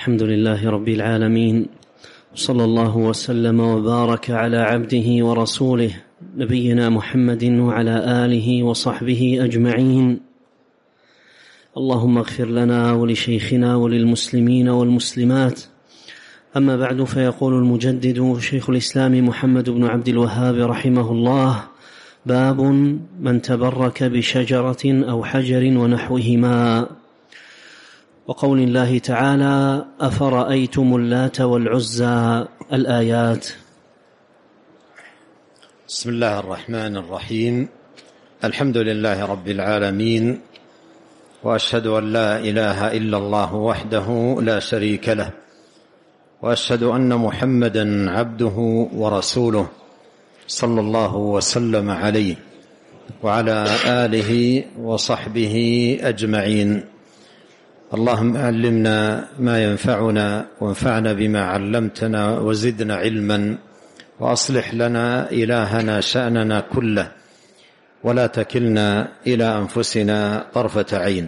الحمد لله رب العالمين، صلى الله وسلم وبارك على عبده ورسوله نبينا محمد وعلى آله وصحبه أجمعين. اللهم اغفر لنا ولشيخنا وللمسلمين والمسلمات. أما بعد، فيقول المجدد شيخ الإسلام محمد بن عبد الوهاب رحمه الله: باب من تبرك بشجرة أو حجر ونحوهما. وقول الله تعالى: أفرأيتم اللات والعزى، الآيات. بسم الله الرحمن الرحيم. الحمد لله رب العالمين، وأشهد أن لا إله إلا الله وحده لا شريك له، وأشهد أن محمدا عبده ورسوله صلى الله وسلم عليه وعلى آله وصحبه أجمعين. اللهم علمنا ما ينفعنا وانفعنا بما علمتنا وزدنا علما، وأصلح لنا إلهنا شأننا كله، ولا تكلنا إلى أنفسنا طرفة عين.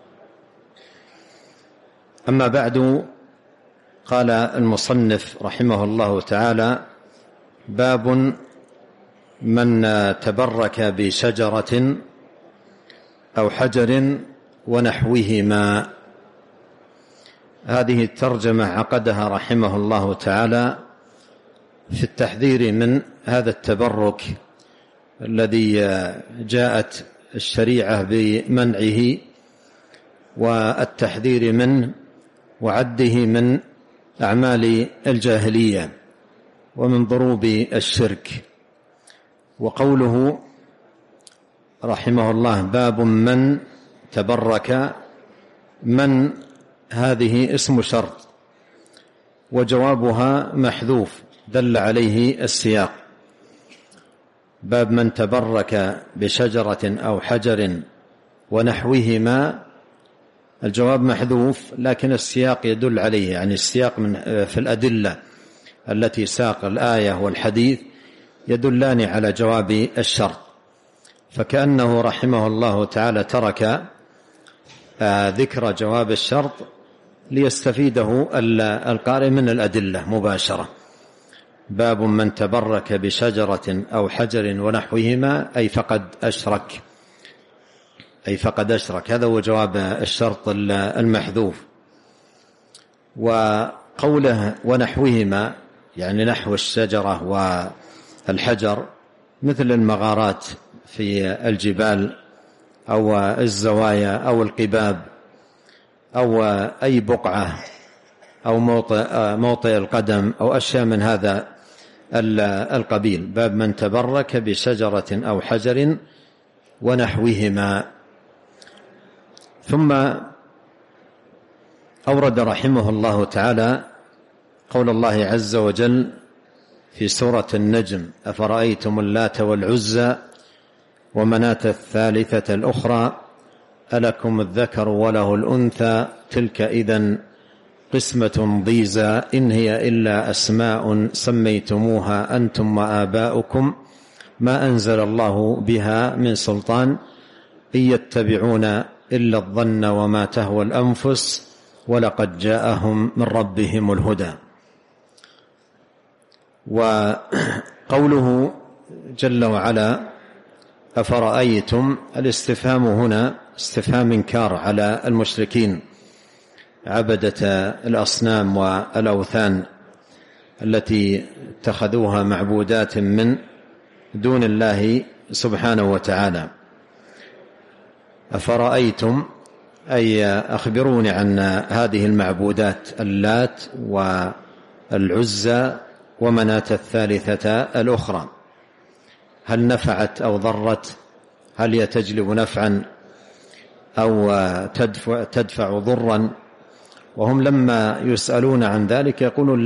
أما بعد، قال المصنف رحمه الله تعالى: باب من تبرك بشجرة أو حجر ونحوهما. هذه الترجمة عقدها رحمه الله تعالى في التحذير من هذا التبرك الذي جاءت الشريعة بمنعه، والتحذير منه وعده من أعمال الجاهلية ومن ضروب الشرك. وقوله رحمه الله: باب من تبرك، من هذه اسم شرط وجوابها محذوف دل عليه السياق. باب من تبرك بشجرة أو حجر ونحوهما، الجواب محذوف، لكن السياق يدل عليه، يعني السياق في الأدلة التي ساق الآية والحديث يدلان على جواب الشرط، فكأنه رحمه الله تعالى ترك ذكر جواب الشرط ليستفيده القارئ من الأدلة مباشرة. باب من تبرك بشجرة أو حجر ونحوهما، أي فقد أشرك، هذا هو جواب الشرط المحذوف. وقوله ونحوهما يعني نحو الشجرة والحجر، مثل المغارات في الجبال أو الزوايا أو القباب أو أي بقعة أو موطئ القدم أو أشياء من هذا القبيل. باب من تبرك بشجرة أو حجر ونحوهما. ثم أورد رحمه الله تعالى قول الله عز وجل في سورة النجم: أفرأيتم اللات والعزى ومناة الثالثة الأخرى ألكم الذكر وله الأنثى تلك إذن قسمة ضيزى إن هي إلا أسماء سميتموها أنتم وآباؤكم ما أنزل الله بها من سلطان إن يتبعون إلا الظن وما تهوى الأنفس ولقد جاءهم من ربهم الهدى. وقوله جل وعلا: أفرأيتم، الاستفهام هنا استفهام إنكار على المشركين عبدة الأصنام والأوثان التي اتخذوها معبودات من دون الله سبحانه وتعالى. أفرأيتم أي أخبروني عن هذه المعبودات، اللات والعزى ومناة الثالثة الأخرى، هل نفعت أو ضرت؟ هل هي تجلب نفعا أو تدفع ضرا؟ وهم لما يسألون عن ذلك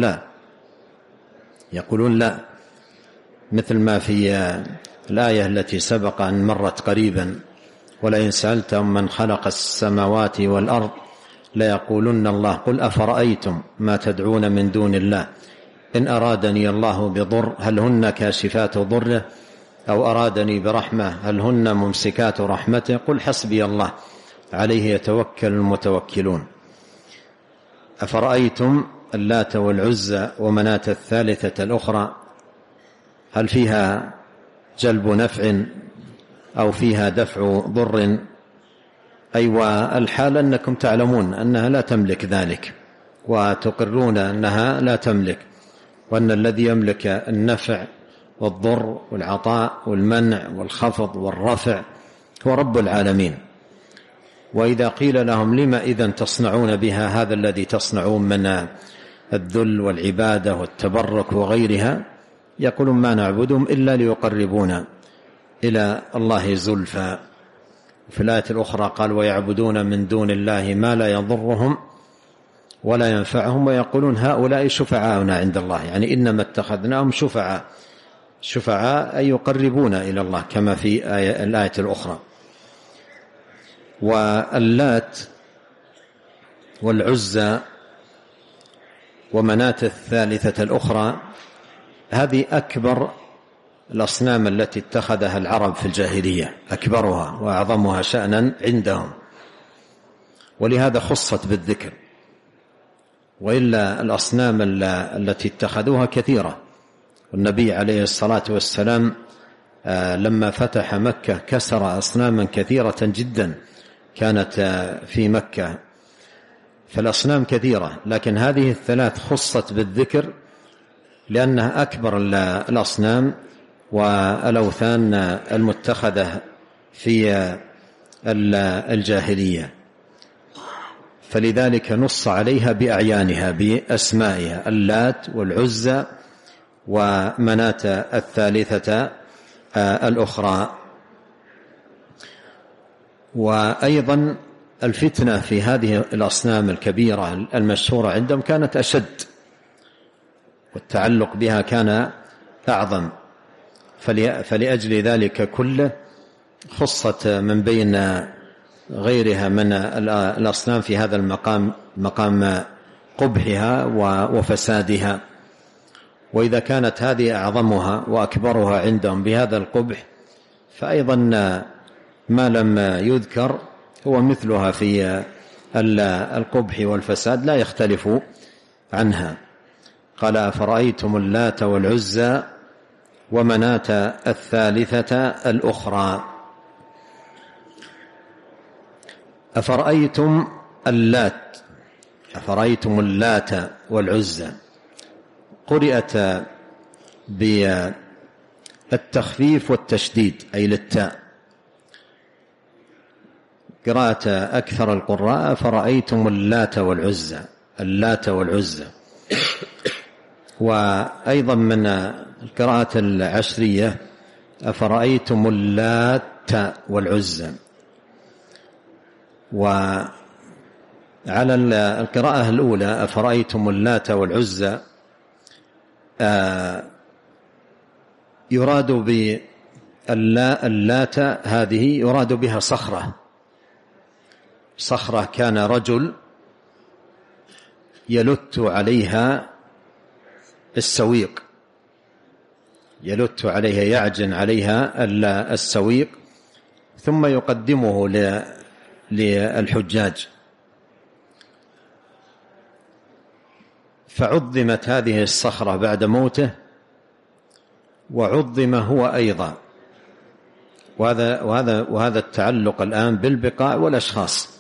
يقولون لا، مثل ما في الآية التي سبق أن مرت قريبا: ولئن سألتهم من خلق السماوات والأرض ليقولن الله قل أفرأيتم ما تدعون من دون الله إن أرادني الله بضر هل هن كاشفات ضره أو أرادني برحمة هل هن ممسكات رحمته قل حسبي الله عليه يتوكل المتوكلون. أفرأيتم اللات والعزى ومناة الثالثة الأخرى هل فيها جلب نفع أو فيها دفع ضر؟ أيوة، الحال أنكم تعلمون أنها لا تملك ذلك، وتقرون أنها لا تملك، وأن الذي يملك النفع والضر والعطاء والمنع والخفض والرفع هو رب العالمين. وإذا قيل لهم لما إذن تصنعون بها هذا الذي تصنعون من الذل والعبادة والتبرك وغيرها، يقولون ما نعبدهم إلا ليقربونا إلى الله زلفى. في الآية الأخرى قال ويعبدون من دون الله ما لا يضرهم ولا ينفعهم ويقولون هؤلاء شفعاؤنا عند الله، يعني إنما اتخذناهم شفعاء أي يقربون إلى الله كما في الآية الأخرى. واللات والعزى ومناة الثالثة الأخرى هذه أكبر الأصنام التي اتخذها العرب في الجاهلية، أكبرها وأعظمها شأنا عندهم، ولهذا خصت بالذكر، وإلا الأصنام التي اتخذوها كثيرة. والنبي عليه الصلاة والسلام لما فتح مكة كسر أصناما كثيرة جدا كانت في مكة، فالأصنام كثيرة، لكن هذه الثلاث خصت بالذكر لأنها أكبر الأصنام والأوثان المتخذة في الجاهلية، فلذلك نص عليها بأعيانها بأسمائها: اللات والعزى ومناة الثالثة الأخرى. وأيضا الفتنة في هذه الأصنام الكبيرة المشهورة عندهم كانت أشد، والتعلق بها كان أعظم، فلأجل ذلك كله خصت من بين غيرها من الأصنام في هذا المقام، مقام قبحها وفسادها. وإذا كانت هذه أعظمها وأكبرها عندهم بهذا القبح، فأيضا ما لم يذكر هو مثلها في القبح والفساد لا يختلف عنها. قال أفرأيتم اللات والعزى ومناة الثالثة الأخرى. أفرأيتم اللات والعزى قرئت بالتخفيف والتشديد أي للتاء، قراءة أكثر القراء أفرأيتم اللات والعزى. وأيضا من القراءة العشرية أفرأيتم اللات والعزى. وعلى القراءة الأولى أفرأيتم اللات والعزى يراد باللات هذه يراد بها صخرة كان رجل يلت عليها السويق، يعجن عليها السويق ثم يقدمه للحجاج، فعظمت هذه الصخرة بعد موته وعظم هو أيضا. وهذا التعلق الآن بالبقاع والأشخاص.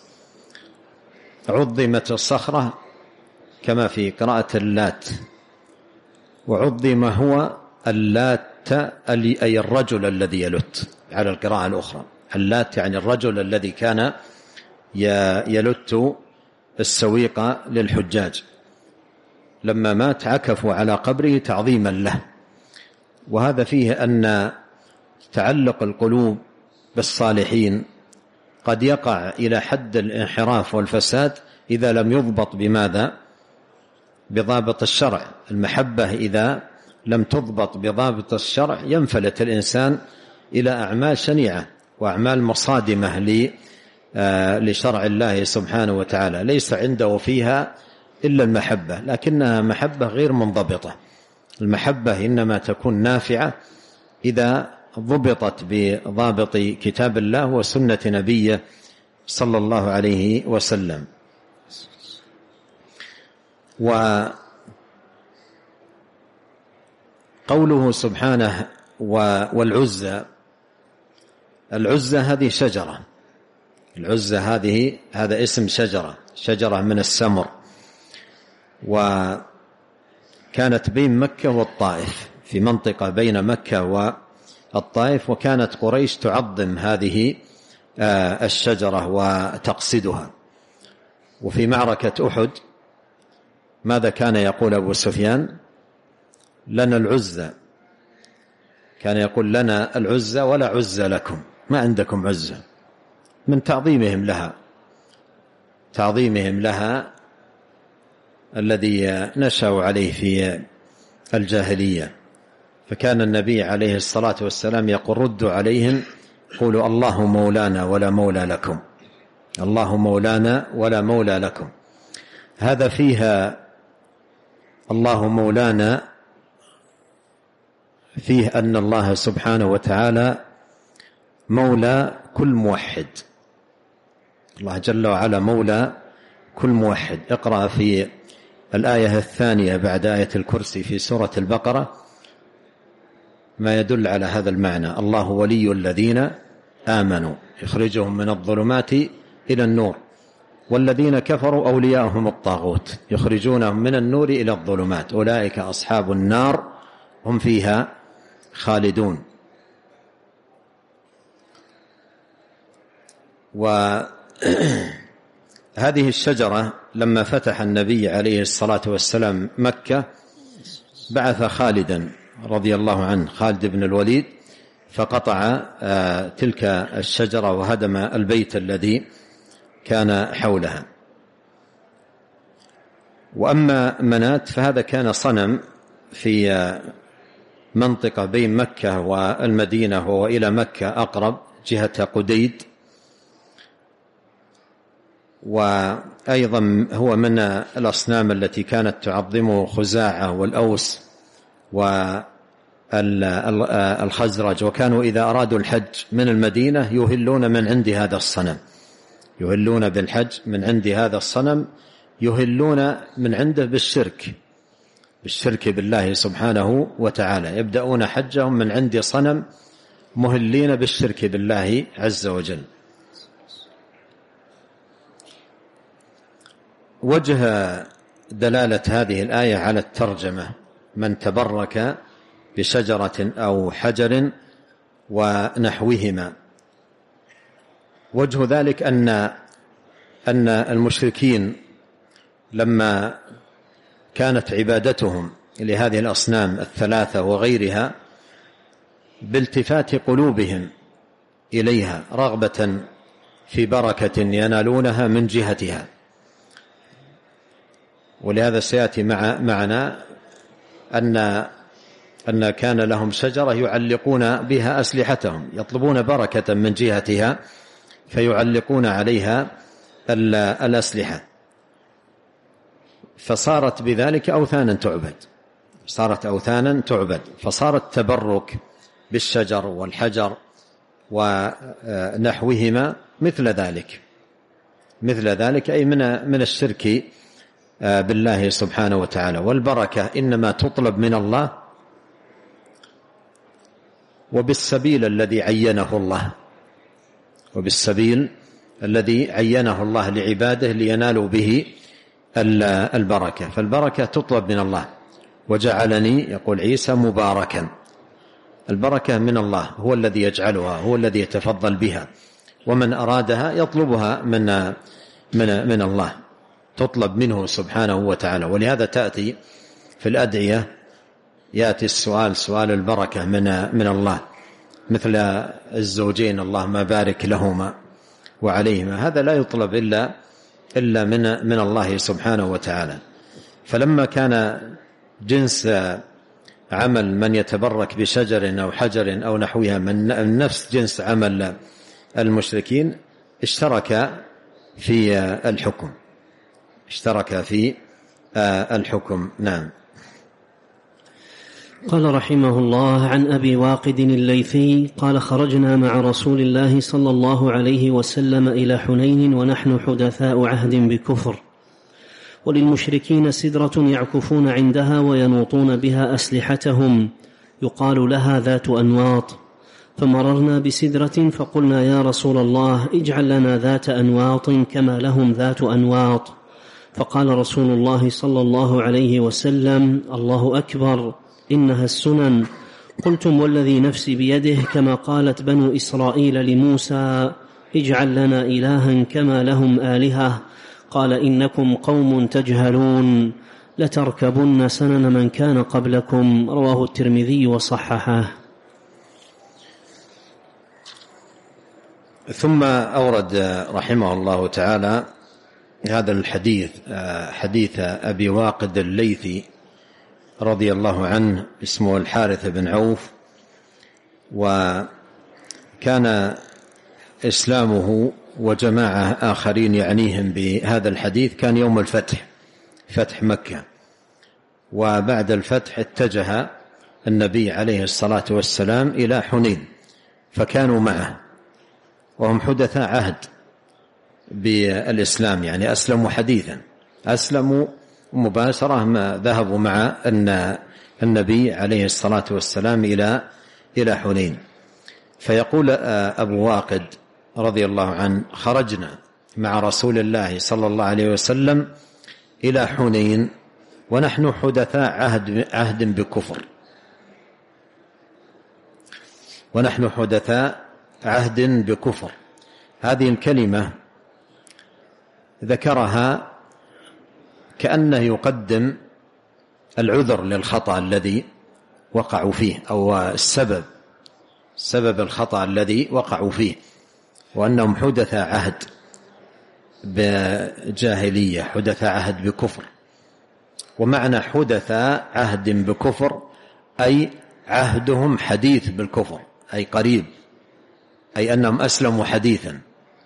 عظمت الصخرة كما في قراءة اللات، وعظم هو اللات أي الرجل الذي يلت على القراءة الأخرى. اللات يعني الرجل الذي كان يلت السويق للحجاج، لما مات عكفوا على قبره تعظيما له. وهذا فيه أن تعلق القلوب بالصالحين قد يقع إلى حد الانحراف والفساد إذا لم يضبط بماذا؟ بضابط الشرع. المحبة إذا لم تضبط بضابط الشرع ينفلت الإنسان إلى أعمال شنيعة وأعمال مصادمة لشرع الله سبحانه وتعالى، ليس عنده فيها إلا المحبة، لكنها محبة غير منضبطة. المحبة إنما تكون نافعة إذا ضبطت بضابط كتاب الله وسنة نبيه صلى الله عليه وسلم. وقوله سبحانه والعزى، العزى هذه شجرة، العزى هذا اسم شجرة من السمر، وكانت بين مكة والطائف، في منطقة بين مكة والطائف، وكانت قريش تعظم هذه الشجرة وتقصدها. وفي معركة أحد ماذا كان يقول أبو سفيان؟ لنا العزى، كان يقول لنا العزى ولا عزى لكم، ما عندكم عزى، من تعظيمهم لها الذي نشأوا عليه في الجاهلية. فكان النبي عليه الصلاة والسلام يقول ردوا عليهم قولوا الله مولانا ولا مولى لكم، الله مولانا ولا مولى لكم. هذا فيها الله مولانا، فيه أن الله سبحانه وتعالى مولى كل موحد، الله جل وعلا مولى كل موحد. اقرأ في الآية الثانية بعد آية الكرسي في سورة البقرة ما يدل على هذا المعنى: الله ولي الذين آمنوا يخرجهم من الظلمات إلى النور، والذين كفروا أولياءهم الطاغوت يخرجونهم من النور إلى الظلمات، أولئك أصحاب النار هم فيها خالدون. وهذه الشجرة لما فتح النبي عليه الصلاة والسلام مكة بعث خالدا رضي الله عنه، خالد بن الوليد، فقطع تلك الشجرة وهدم البيت الذي كان حولها. وأما منات فهذا كان صنم في منطقة بين مكة والمدينة، وإلى مكة أقرب جهة قديد، وأيضا هو من الأصنام التي كانت تعظمه خزاعة والأوس والخزرج، وكانوا إذا أرادوا الحج من المدينة يهلون من عند هذا الصنم، يهلون بالحج من عند هذا الصنم، يهلون من عنده بالشرك بالله سبحانه وتعالى، يبدأون حجهم من عند صنم مهلين بالشرك بالله عز وجل. وجه دلالة هذه الآية على الترجمة: من تبرك بشجرة أو حجر ونحوهما. وجه ذلك أن المشركين لما كانت عبادتهم لهذه الأصنام الثلاثة وغيرها بالتفات قلوبهم إليها رغبة في بركة ينالونها من جهتها. ولهذا سيأتي معنا أن كان لهم شجرة يعلقون بها أسلحتهم، يطلبون بركة من جهتها فيعلقون عليها الأسلحة، فصارت بذلك أوثانا تعبد، فصار التبرك بالشجر والحجر ونحوهما مثل ذلك أي من الشرك بالله سبحانه وتعالى. والبركة إنما تطلب من الله وبالسبيل الذي عينه الله لعباده لينالوا به البركة. فالبركة تطلب من الله: وجعلني، يقول عيسى، مباركا. البركة من الله، هو الذي يجعلها، هو الذي يتفضل بها، ومن أرادها يطلبها من الله، تطلب منه سبحانه وتعالى. ولهذا تأتي في الأدعية يأتي سؤال البركة من الله، مثل الزوجين اللهم بارك لهما وعليهما، هذا لا يطلب إلا من الله سبحانه وتعالى. فلما كان جنس عمل من يتبرك بشجر أو حجر أو نحوها من نفس جنس عمل المشركين، اشترك في الحكم. نعم. قال رحمه الله: عن أبي واقد الليثي قال: خرجنا مع رسول الله صلى الله عليه وسلم إلى حنين ونحن حدثاء عهد بكفر، وللمشركين سدرة يعكفون عندها وينوطون بها أسلحتهم يقال لها ذات أنواط. فمررنا بسدرة فقلنا يا رسول الله اجعل لنا ذات أنواط كما لهم ذات أنواط. فقال رسول الله صلى الله عليه وسلم الله أكبر إنها السنن. قلتم والذي نفسي بيده كما قالت بنو إسرائيل لموسى اجعل لنا إلها كما لهم آلهة. قال إنكم قوم تجهلون لتركبن سنن من كان قبلكم. رواه الترمذي وصححه. ثم أورد رحمه الله تعالى هذا الحديث، حديث أبي واقد الليثي رضي الله عنه، اسمه الحارث بن عوف، وكان إسلامه وجماعة آخرين يعنيهم بهذا الحديث كان يوم الفتح، فتح مكة. وبعد الفتح اتجه النبي عليه الصلاة والسلام إلى حنين، فكانوا معه وهم حدثاء عهد بالإسلام، يعني أسلموا حديثا، أسلموا مباشرة ما ذهبوا مع النبي عليه الصلاة والسلام إلى حنين. فيقول أبو واقد رضي الله عنه خرجنا مع رسول الله صلى الله عليه وسلم إلى حنين ونحن حدثاء عهد بكفر، ونحن حدثاء عهد بكفر. هذه الكلمة ذكرها كأنه يقدم العذر للخطأ الذي وقعوا فيه، أو سبب الخطأ الذي وقعوا فيه، وأنهم حدثاء عهد بجاهلية، حدثاء عهد بكفر. ومعنى حدثاء عهد بكفر أي عهدهم حديث بالكفر، أي قريب، أي أنهم أسلموا حديثا.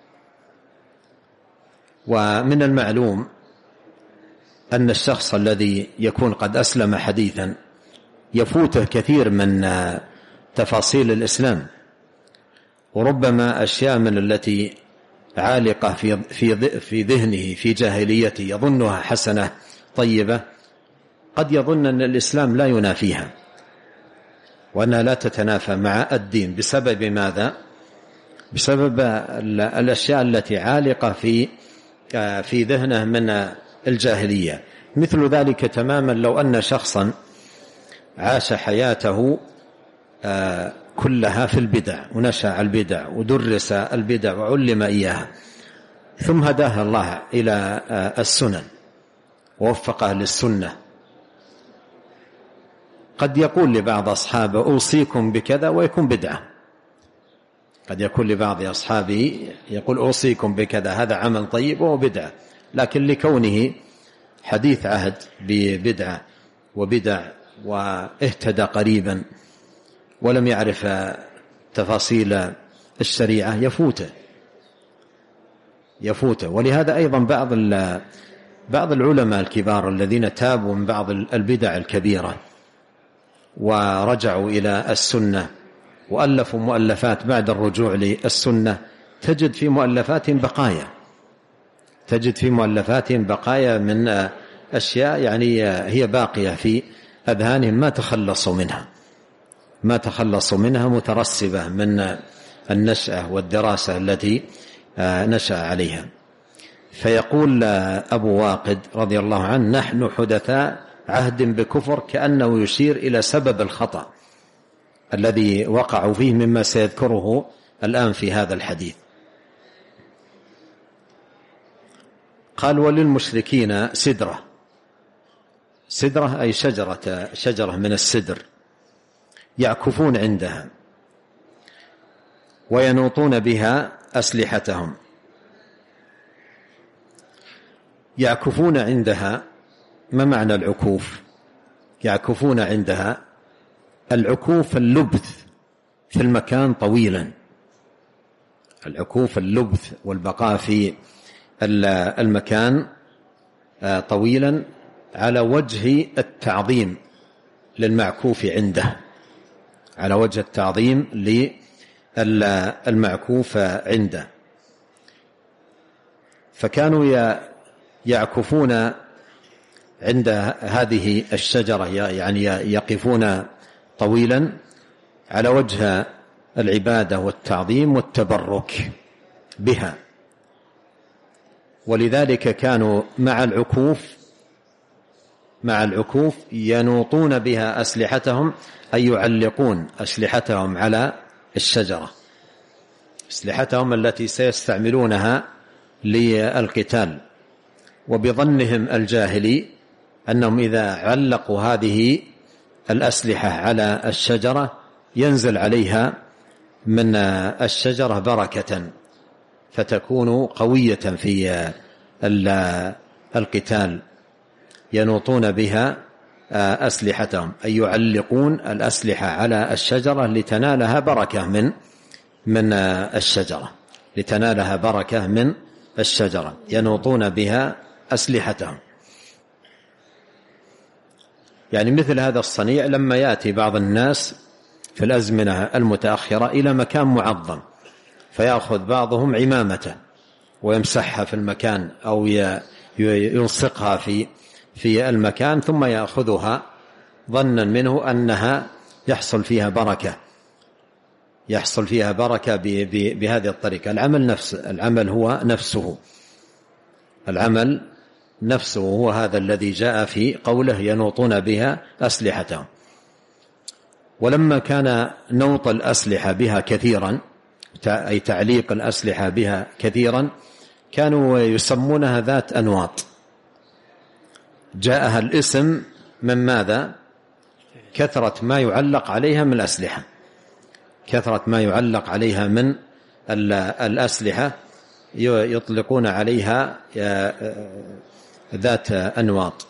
ومن المعلوم أن الشخص الذي يكون قد أسلم حديثا يفوته كثير من تفاصيل الإسلام، وربما أشياء من التي عالقة في ذهنه في جاهليته يظنها حسنة طيبة، قد يظن أن الإسلام لا ينافيها وأنها لا تتنافى مع الدين. بسبب ماذا؟ بسبب الأشياء التي عالقة في ذهنه من الجاهلية. مثل ذلك تماما لو أن شخصا عاش حياته كلها في البدع، ونشأ البدع ودرس البدع وعلم إياها، ثم هداه الله إلى السنن ووفقه للسنة، قد يقول لبعض أصحابه أوصيكم بكذا ويكون بدعة. قد يكون لبعض أصحابه يقول أوصيكم بكذا، هذا عمل طيب وهو بدعة، لكن لكونه حديث عهد ببدعة وبدع واهتدى قريبا ولم يعرف تفاصيل الشريعة يفوته. ولهذا أيضا بعض العلماء الكبار الذين تابوا من بعض البدع الكبيرة ورجعوا إلى السنة وألفوا مؤلفات بعد الرجوع للسنة، تجد في مؤلفاتهم بقايا من أشياء يعني هي باقية في أذهانهم ما تخلصوا منها مترسبة من النشأة والدراسة التي نشأ عليها. فيقول أبو واقد رضي الله عنه نحن حدثاء عهد بكفر، كأنه يشير إلى سبب الخطأ الذي وقعوا فيه مما سيذكره الآن في هذا الحديث. قال وللمشركين سدرة أي شجرة من السدر يعكفون عندها وينوطون بها أسلحتهم. يعكفون عندها، ما معنى العكوف؟ يعكفون عندها، العكوف اللبث في المكان طويلا، العكوف اللبث والبقاء في المكان طويلا على وجه التعظيم للمعكوف عنده، على وجه التعظيم للمعكوف عنده. فكانوا يعكفون عند هذه الشجرة، يعني يقفون طويلا على وجه العبادة والتعظيم والتبرك بها. ولذلك كانوا مع العكوف ينوطون بها أسلحتهم، أي يعلقون أسلحتهم على الشجرة، أسلحتهم التي سيستعملونها للقتال. وبظنهم الجاهلي أنهم إذا علقوا هذه الأسلحة على الشجرة ينزل عليها من الشجرة بركة فتكون قوية في القتال. ينوطون بها أسلحتهم، أي يعلقون الأسلحة على الشجرة لتنالها بركة من الشجرة، لتنالها بركة من الشجرة، ينوطون بها أسلحتهم. يعني مثل هذا الصنيع لما يأتي بعض الناس في الأزمنة المتأخرة إلى مكان معظم فيأخذ بعضهم عمامته ويمسحها في المكان أو يلصقها في المكان ثم يأخذها ظنا منه أنها يحصل فيها بركة بهذه الطريقة. العمل هو نفسه هو هذا الذي جاء في قوله ينوطون بها أسلحتهم. ولما كان نوط الأسلحة بها كثيرا، أي تعليق الأسلحة بها كثيرا، كانوا يسمونها ذات أنواط. جاءها الاسم من ماذا؟ كثرة ما يعلق عليها من الأسلحة، كثرة ما يعلق عليها من الأسلحة يطلقون عليها ذات أنواط.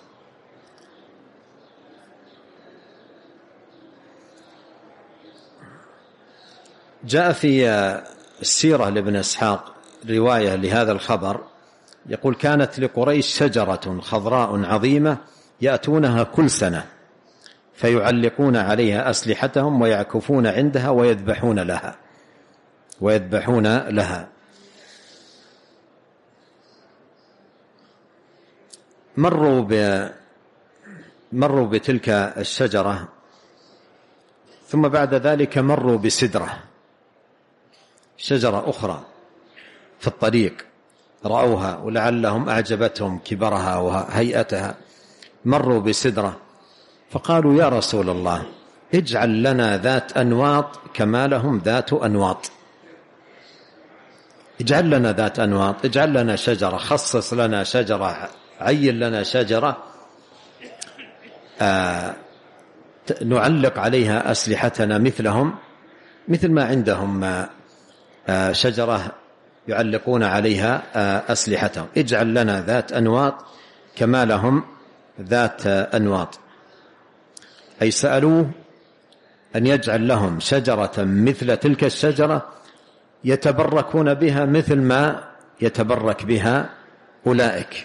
جاء في السيرة لابن إسحاق رواية لهذا الخبر، يقول كانت لقريش شجرة خضراء عظيمة يأتونها كل سنة فيعلقون عليها أسلحتهم ويعكفون عندها ويذبحون لها. مروا بتلك الشجرة، ثم بعد ذلك مروا بسدرة، شجرة أخرى في الطريق رأوها ولعلهم أعجبتهم كبرها وهيئتها، مروا بسدرة فقالوا يا رسول الله اجعل لنا ذات أنواط كما لهم ذات أنواط، اجعل لنا ذات أنواط، اجعل لنا شجرة، خصص لنا شجرة، عين لنا شجرة نعلق عليها أسلحتنا مثل ما عندهم شجرة يعلقون عليها أسلحتهم، اجعل لنا ذات أنواط كما لهم ذات أنواط. أي سألوه أن يجعل لهم شجرة مثل تلك الشجرة يتبركون بها مثل ما يتبرك بها أولئك،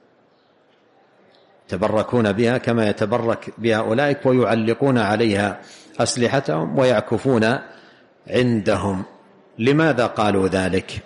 يتبركون بها كما يتبرك بها أولئك، ويعلقون عليها أسلحتهم ويعكفون عندهم. لماذا قالوا ذلك؟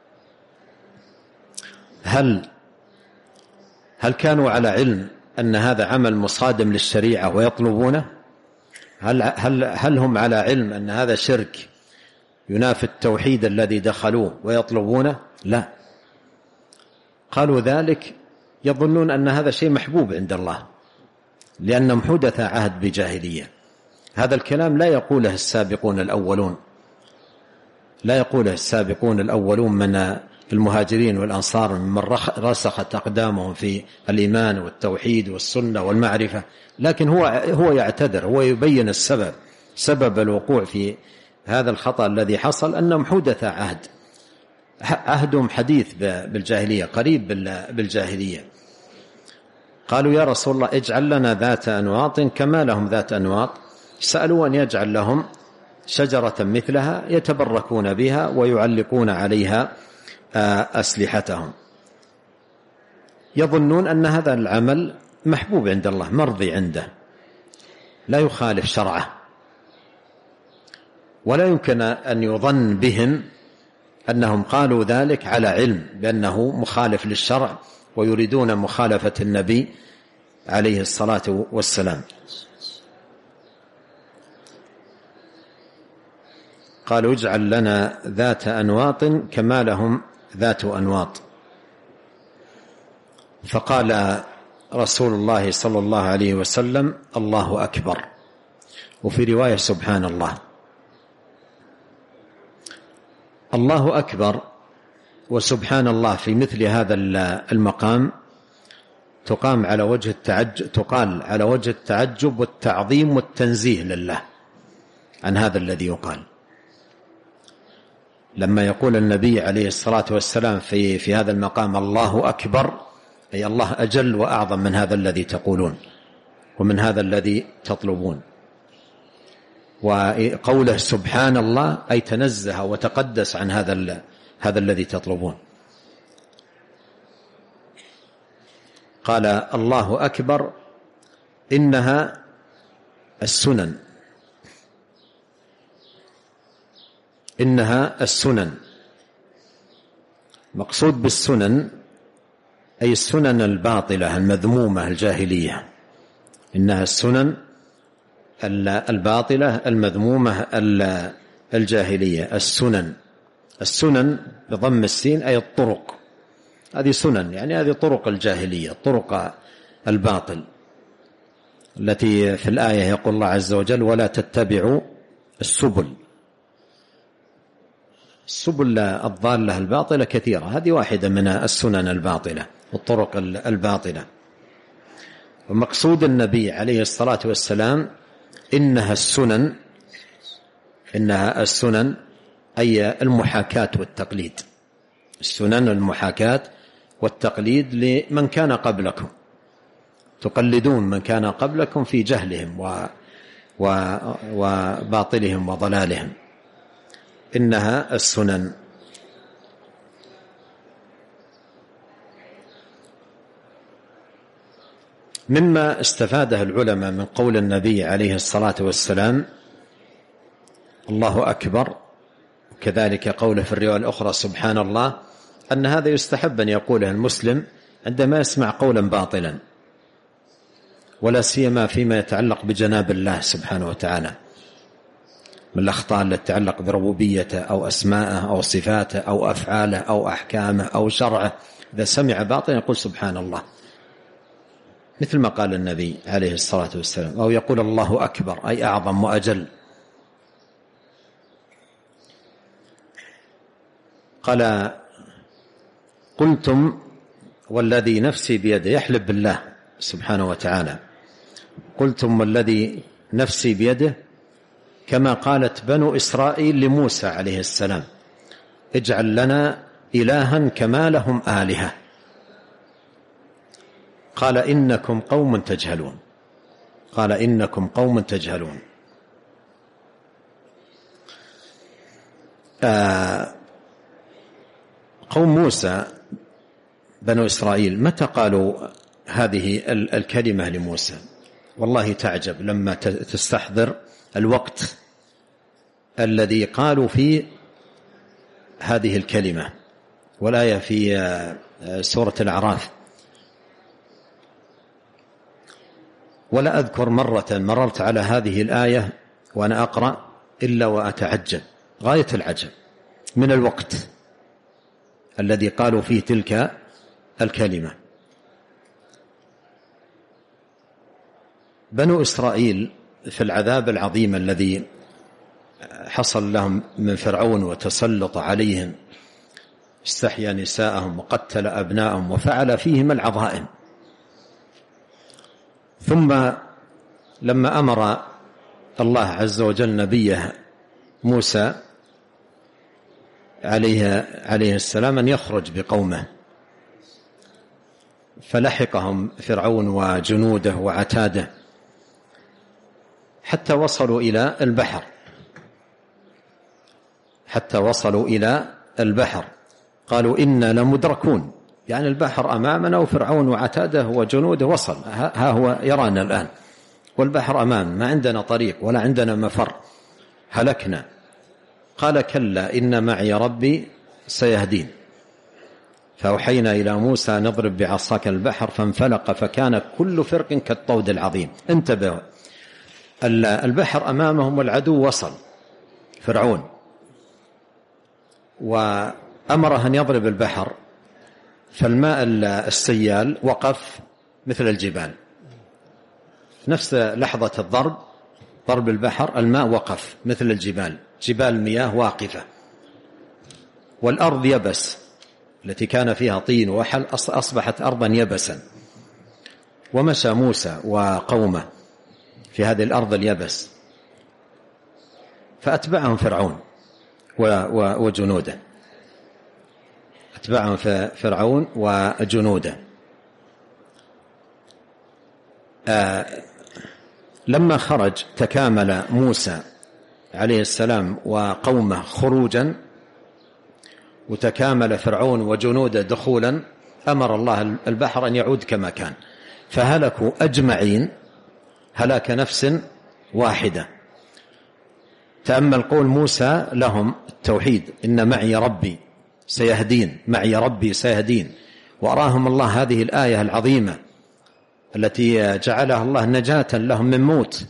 هل كانوا على علم أن هذا عمل مصادم للشريعة ويطلبونه؟ هل هم على علم أن هذا شرك ينافي التوحيد الذي دخلوه ويطلبونه؟ لا، قالوا ذلك يظنون أن هذا شيء محبوب عند الله لأنهم حدث عهد بجاهلية. هذا الكلام لا يقوله السابقون الأولون، لا يقوله السابقون الأولون من المهاجرين والأنصار من رسخت أقدامهم في الإيمان والتوحيد والسنة والمعرفة، لكن هو يعتذر، هو يبين سبب الوقوع في هذا الخطأ الذي حصل، أنهم حدث عهدهم حديث بالجاهلية، قريب بالجاهلية. قالوا يا رسول الله اجعل لنا ذات أنواط كما لهم ذات أنواط، سألوا أن يجعل لهم شجرة مثلها يتبركون بها ويعلقون عليها أسلحتهم. يظنون أن هذا العمل محبوب عند الله، مرضي عنده، لا يخالف شرعه، ولا يمكن أن يظن بهم أنهم قالوا ذلك على علم بأنه مخالف للشرع ويريدون مخالفة النبي عليه الصلاة والسلام. قالوا اجعل لنا ذات أنواط كما لهم ذات أنواط. فقال رسول الله صلى الله عليه وسلم الله أكبر، وفي رواية سبحان الله. الله أكبر وسبحان الله في مثل هذا المقام تقال على وجه التعجب والتعظيم والتنزيه لله عن هذا الذي يقال. لما يقول النبي عليه الصلاة والسلام في هذا المقام الله أكبر، أي الله أجل وأعظم من هذا الذي تقولون ومن هذا الذي تطلبون. وقوله سبحان الله أي تنزه وتقدس عن هذا الذي تطلبون. قال الله أكبر إنها السنن، إنها السنن. مقصود بالسنن أي السنن الباطلة المذمومة الجاهلية، إنها السنن الباطلة المذمومة الجاهلية. السنن بضم السين أي الطرق، هذه سنن يعني هذه طرق الجاهلية، طرق الباطل التي في الآية يقول الله عز وجل ولا تتبعوا السبل الضالة الباطلة كثيرة، هذه واحدة من السنن الباطلة والطرق الباطلة. ومقصود النبي عليه الصلاة والسلام إنها السنن أي المحاكاة والتقليد، السنن المحاكاة والتقليد لمن كان قبلكم، تقلدون من كان قبلكم في جهلهم وباطلهم وضلالهم. إنها السنن. مما استفاده العلماء من قول النبي عليه الصلاة والسلام الله أكبر، كذلك قوله في الرواية الأخرى سبحان الله، أن هذا يستحب أن يقوله المسلم عندما يسمع قولا باطلا، ولا سيما فيما يتعلق بجناب الله سبحانه وتعالى من الأخطاء التي تتعلق بربوبيته أو أسماءه أو صفاته أو أفعاله أو أحكامه أو شرعه. إذا سمع باطلا يقول سبحان الله، مثل ما قال النبي عليه الصلاة والسلام، أو يقول الله أكبر أي أعظم وأجل. قال قلتم والذي نفسي بيده، يحلف بالله سبحانه وتعالى، قلتم والذي نفسي بيده كما قالت بنو إسرائيل لموسى عليه السلام اجعل لنا إلها كما لهم آلهة. قال إنكم قوم تجهلون، قال إنكم قوم تجهلون. قوم موسى بنو إسرائيل متى قالوا هذه الكلمة لموسى؟ والله تعجب لما تستحضر الوقت الذي قالوا فيه هذه الكلمة. والآية في سورة الأعراف. ولا أذكر مرة مررت على هذه الآية وأنا أقرأ إلا وأتعجب غاية العجب من الوقت الذي قالوا فيه تلك الكلمة. بنو إسرائيل في العذاب العظيم الذي حصل لهم من فرعون وتسلط عليهم، استحيا نساءهم وقتل أبناءهم وفعل فيهم العظائم. ثم لما أمر الله عز وجل نبيه موسى عليه السلام أن يخرج بقومه، فلحقهم فرعون وجنوده وعتاده حتى وصلوا إلى البحر. قالوا إنا لمدركون، يعني البحر أمامنا وفرعون وعتاده وجنوده وصل، ها هو يرانا الآن والبحر أمام، ما عندنا طريق ولا عندنا مفر، هلكنا. قال كلا إن معي ربي سيهدين. فأوحينا إلى موسى نضرب بعصاك البحر فانفلق فكان كل فرق كالطود العظيم. انتبهوا، البحر أمامهم والعدو وصل فرعون، وأمره أن يضرب البحر، فالماء السيال وقف مثل الجبال. نفس لحظة ضرب البحر الماء وقف مثل الجبال، جبال مياه واقفة، والأرض يبس التي كان فيها طين وحل أصبحت أرضا يبسا. ومشى موسى وقومه في هذه الأرض اليبس، فأتبعهم فرعون وجنوده، أتبعهم فرعون وجنوده. لما خرج تكامل موسى عليه السلام وقومه خروجا، وتكامل فرعون وجنوده دخولا، أمر الله البحر أن يعود كما كان، فهلكوا أجمعين هلاك نفس واحدة. تأمل قول موسى لهم التوحيد: إن معي ربي سيهدين، معي ربي سيهدين. وأراهم الله هذه الآية العظيمة التي جعلها الله نجاة لهم من موت،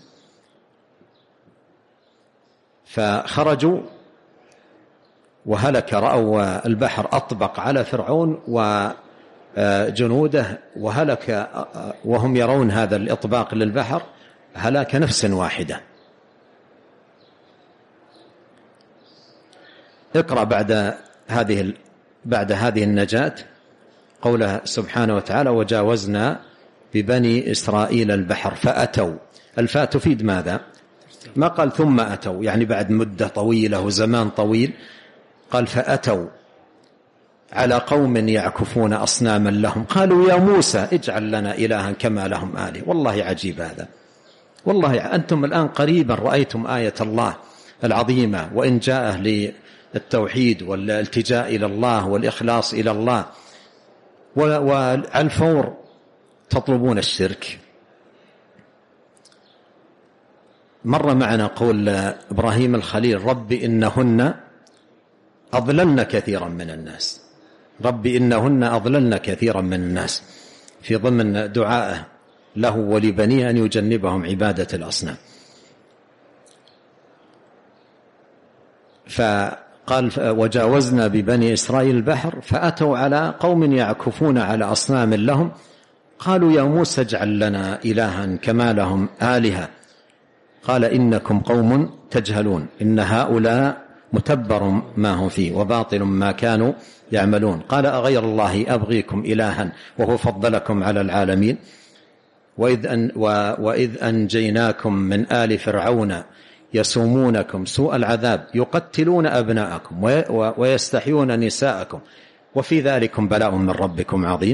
فخرجوا وهلك، رأوا البحر أطبق على فرعون وجنوده، وهلك وهم يرون هذا الإطباق للبحر هلاك نفس واحدة. اقرأ بعد هذه النجاة قوله سبحانه وتعالى: وجاوزنا ببني إسرائيل البحر فأتوا. الفاء تفيد ماذا؟ ما قال ثم أتوا يعني بعد مدة طويلة وزمان طويل، قال فأتوا على قوم يعكفون أصناما لهم قالوا يا موسى اجعل لنا إلها كما لهم آله. والله عجيب هذا، والله أنتم الآن قريبا رأيتم آية الله العظيمة، وإن جاءه للتوحيد والالتجاء إلى الله والإخلاص إلى الله، وعلى الفور تطلبون الشرك. مر معنا قول إبراهيم الخليل: رب إنهن أضللن كثيرا من الناس، رب إنهن أضللن كثيرا من الناس، في ضمن دعائه له ولبنيه أن يجنبهم عبادة الأصنام. فقال: وجاوزنا ببني إسرائيل البحر فأتوا على قوم يعكفون على أصنام لهم قالوا يا موسى اجعل لنا إلها كما لهم آلهة قال إنكم قوم تجهلون إن هؤلاء متبر ما هم فيه وباطل ما كانوا يعملون. قال أغير الله أبغيكم إلها وهو فضلكم على العالمين وإذ أنجيناكم من آل فرعون يسومونكم سوء العذاب يقتلون أبناءكم ويستحيون نساءكم وفي ذلكم بلاء من ربكم عظيم.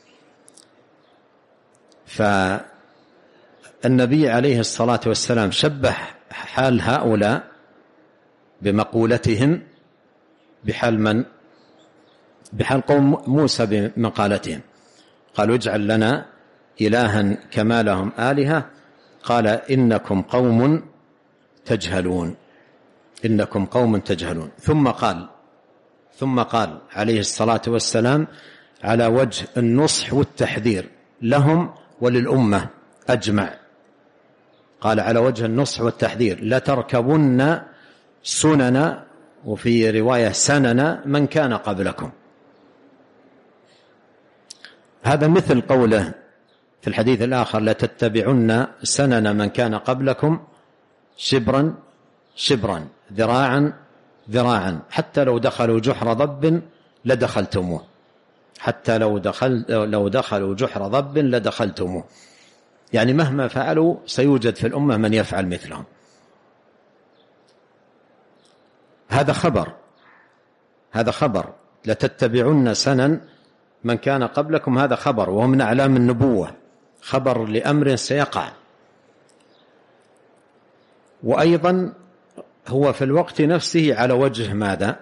فالنبي عليه الصلاة والسلام شبه حال هؤلاء بمقولتهم بحال من؟ بحال قوم موسى بمقالتهم. قالوا اجعل لنا إلها كما لهم آلهة قال إنكم قوم تجهلون إنكم قوم تجهلون. ثم قال عليه الصلاة والسلام على وجه النصح والتحذير لهم وللأمة أجمع، قال على وجه النصح والتحذير لتركبن سنن وفي رواية سنن من كان قبلكم. هذا مثل قوله في الحديث الآخر لتتبعن سنن من كان قبلكم شبرا شبرا ذراعا ذراعا حتى لو دخلوا جحر ضب لدخلتموه، حتى لو دخلوا جحر ضب لدخلتموه، يعني مهما فعلوا سيوجد في الأمة من يفعل مثلهم. هذا خبر لتتبعن سنن من كان قبلكم، هذا خبر وهو من أعلام النبوة، خبر لأمر سيقع. وأيضا هو في الوقت نفسه على وجه ماذا؟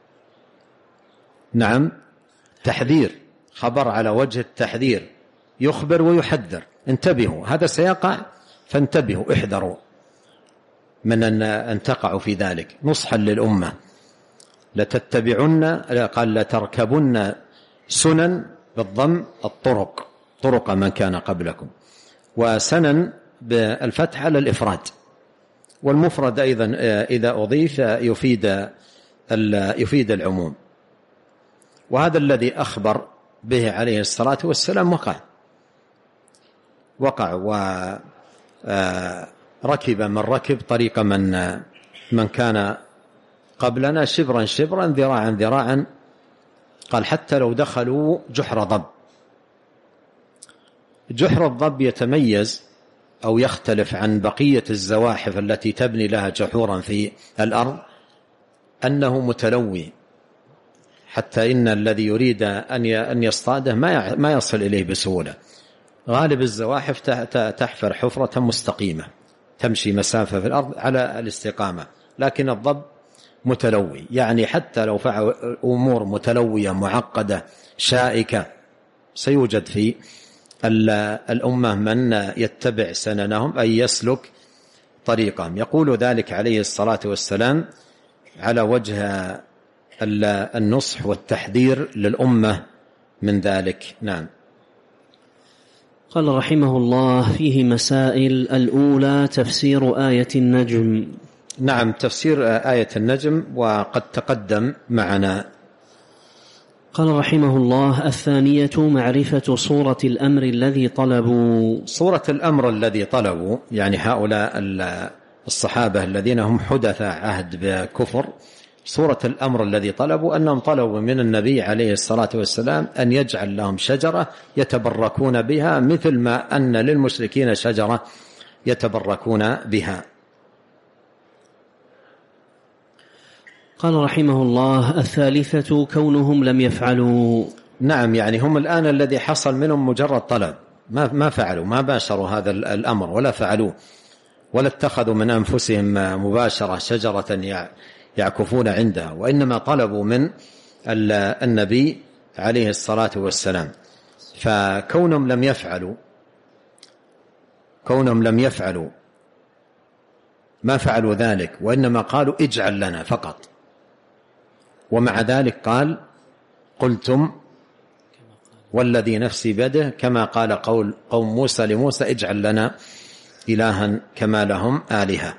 نعم تحذير، خبر على وجه التحذير، يخبر ويحذر انتبهوا هذا سيقع فانتبهوا احذروا من أن تقعوا في ذلك، نصحا للأمة. لتتبعن قال لتركبن سنن بالضم الطرق، طرق من كان قبلكم، وسنن بالفتح على الإفراد، والمفرد أيضا إذا أضيف يفيد العموم. وهذا الذي أخبر به عليه الصلاة والسلام وقع وركب من ركب طريق من كان قبلنا شبرا شبرا ذراعا ذراعا، قال حتى لو دخلوا جحر ضب. جحر الضب يتميز أو يختلف عن بقية الزواحف التي تبني لها جحورا في الأرض أنه متلوي، حتى إن الذي يريد أن يصطاده ما يصل إليه بسهولة. غالب الزواحف تحفر حفرة مستقيمة تمشي مسافة في الأرض على الاستقامة، لكن الضب متلوي، يعني حتى لو فعل أمور متلوية معقدة شائكة سيوجد في الأمة من يتبع سننهم أي يسلك طريقهم. يقول ذلك عليه الصلاة والسلام على وجه النصح والتحذير للأمة من ذلك. نعم. قال رحمه الله: فيه مسائل. الأولى تفسير آية النجم. نعم، تفسير آية النجم وقد تقدم معنا. قال رحمه الله: الثانية معرفة صورة الأمر الذي طلبوا. صورة الأمر الذي طلبوا يعني هؤلاء الصحابة الذين هم حدثاء عهد بكفر، صورة الأمر الذي طلبوا أنهم طلبوا من النبي عليه الصلاة والسلام أن يجعل لهم شجرة يتبركون بها مثل ما أن للمشركين شجرة يتبركون بها. قال رحمه الله: الثالثة كونهم لم يفعلوا. نعم، يعني هم الآن الذي حصل منهم مجرد طلب، ما فعلوا، ما باشروا هذا الأمر ولا فعلوه، ولا اتخذوا من أنفسهم مباشرة شجرة يعكفون عندها، وإنما طلبوا من النبي عليه الصلاة والسلام. فكونهم لم يفعلوا ما فعلوا ذلك، وإنما قالوا اجعل لنا فقط. ومع ذلك قال: قلتم والذي نفسي بيده، كما قال قوم موسى لموسى: اجعل لنا إلها كما لهم آلهة.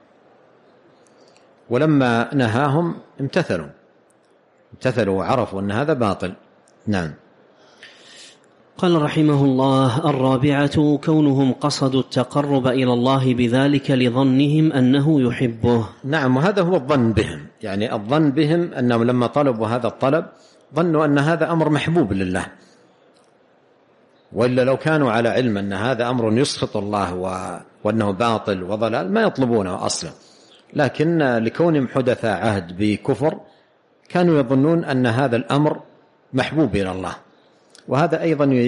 ولما نهاهم امتثلوا وعرفوا أن هذا باطل. نعم. قال رحمه الله: الرابعة كونهم قصدوا التقرب إلى الله بذلك لظنهم أنه يحبه. نعم، وهذا هو الظن بهم، يعني الظن بهم أنهم لما طلبوا هذا الطلب ظنوا أن هذا أمر محبوب لله، وإلا لو كانوا على علم أن هذا أمر يسخط الله وأنه باطل وضلال ما يطلبونه أصلا، لكن لكونهم حدثاء عهد بكفر كانوا يظنون أن هذا الأمر محبوب إلى الله. وهذا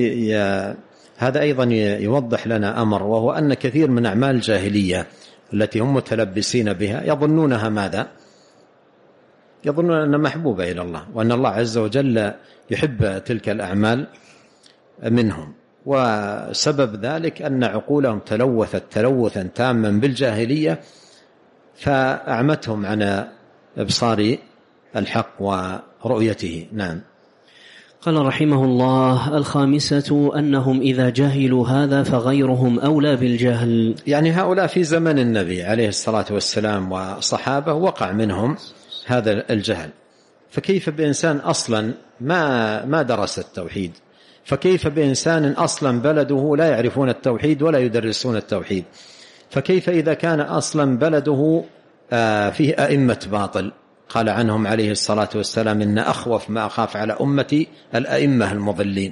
أيضا يوضح لنا أمر، وهو أن كثير من أعمال الجاهلية التي هم متلبسين بها يظنونها ماذا؟ يظنون أنها محبوبة إلى الله، وأن الله عز وجل يحب تلك الأعمال منهم. وسبب ذلك أن عقولهم تلوثت تلوثا تاما بالجاهلية، فأعمتهم عن إبصار الحق ورؤيته. نعم. قال رحمه الله: الخامسة أنهم إذا جهلوا هذا فغيرهم أولى بالجهل. يعني هؤلاء في زمن النبي عليه الصلاة والسلام وصحابه وقع منهم هذا الجهل، فكيف بإنسان أصلا ما درس التوحيد؟ فكيف بإنسان أصلا بلده لا يعرفون التوحيد ولا يدرسون التوحيد؟ فكيف إذا كان أصلا بلده فيه أئمة باطل؟ قال عنهم عليه الصلاة والسلام: إن أخوف ما أخاف على أمتي الأئمة المضلين.